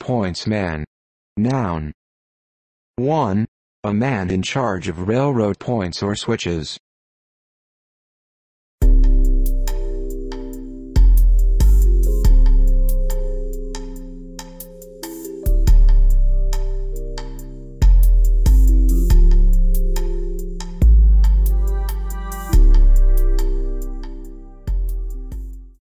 Pointsman. Noun. 1. A man in charge of railroad points or switches.